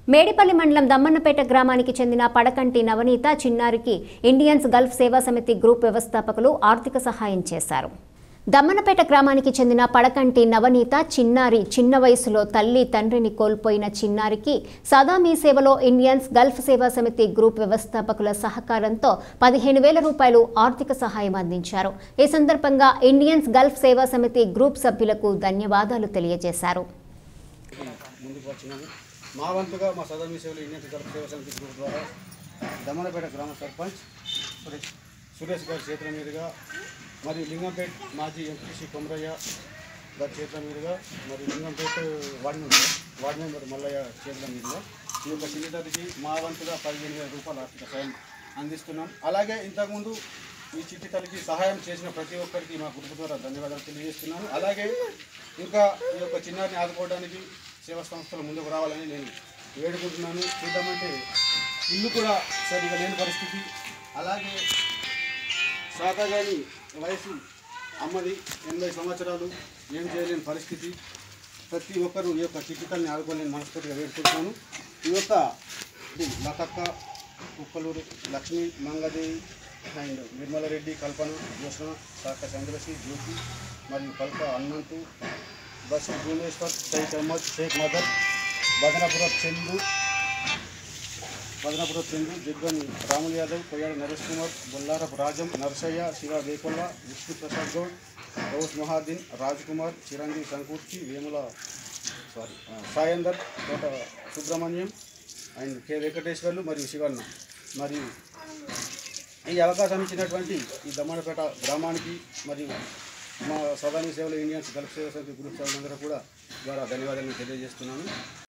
మేడిపల్లి మండలం దమ్మన్నపేట గ్రామానికి చెందిన పడకంటి నవనీత చిన్నారికి ఇండియన్స్ గల్ఫ్ సేవా సమితి గ్రూప్ వ్యవస్థాపకులు ఆర్థిక సహాయం చేశారు. దమ్మన్నపేట గ్రామానికి చెందిన పడకంటి నవనీత చిన్నారి చిన్న వయసులో తల్లి తండ్రిని కోల్పోయిన చిన్నారికి సదా మీ సేవలో ఇండియన్స్ గల్ఫ్ సేవా సమితి గ్రూప్ వ్యవస్థాపకుల సహకారంతో 15,000 రూపాయలు ఆర్థిక సహాయం అందించారు. ఈ సందర్భంగా ఇండియన్స్ గల్ఫ్ సేవా సమితి గ్రూప్ సభ్యులకు ధన్యవాదాలు తెలియజేశారు. మా వంతుగా మా సదా మీ సేవలో ఇండియన్స్ గల్ఫ్ సేవా సమితి గ్రూప్ ద్వారా దమ్మన్నపేట గ్రామ సర్పంచ్ సురేష్ గారి చేతుల మీదుగా మరియు లింగంపేట మాజీ ఎంపీసీ కొమరయ్య గారి చేతుల మీదుగా మరియు లింగంపేట వార్డు మెంబర్ మల్లయ్య చేతుల మీదుగా ఈ యొక్క చిన్నతల్లికి మా వంతుగా 15,000 రూపాయల ఆర్థిక సహాయం అందిస్తున్నాం. అలాగే ఇంతకుముందు ఈ చిట్టి తల్లికి సహాయం చేసిన ప్రతి ఒక్కరికి మా గ్రూప్ ద్వారా ధన్యవాదాలు తెలియజేస్తున్నాను. అలాగే ఇంకా ఈ యొక్క చిన్నారిని ఆదుకోవడానికి సేవా సంస్థలు ముందుకు రావాలని నేను వేడుకుంటున్నాను. చూద్దామంటే ఇల్లు కూడా సరిగా లేని పరిస్థితి, అలాగే శాతగాని వయసు అమ్మది 80 సంవత్సరాలు, ఏం చేయలేని పరిస్థితి. ప్రతి ఒక్కరూ ఈ యొక్క చిట్టితల్ని ఆదుకోలేని మనస్ఫూర్తిగా వేడుకుంటున్నాను. ఈ యొక్క లతక్క, కుక్కలూరు లక్ష్మి, మంగదేవి అండ్ నిర్మలారెడ్డి, కల్పన, జ్యోత్స్న, శాఖ చంద్రశ్రీ, జ్యోతి మరియు పల్క హనుమంతు, బస్ భువనేశ్వర్, షేక్ అహ్మద్, షేక్ మదర్, బదనాపురం చందు, జిగ్గని రాములు యాదవ్, కొయ్యాడ నరేష్ కుమార్, బొల్లారపు రాజం, నర్సయ్య, శివ వేకొల్ల, విష్ణు ప్రసాద్ గౌడ్, గౌస్ మహాదీన్, రాజ్ కుమార్, చిరంజీవి సంకూర్చి, వేముల సాయందర్, తోట సుబ్రహ్మణ్యం అండ్ కె వెంకటేశ్వర్లు మరియు శివన్న. మరియు ఈ అవకాశం ఇచ్చినటువంటి ఈ దమ్మన్నపేట గ్రామానికి మరియు మా సదా మీ సేవలో ఇండియన్స్ గల్ఫ్ సేవా సమితి గ్రూప్ సభ్యులందరూ కూడా ద్వారా ధన్యవాదాలు తెలియజేస్తున్నాను.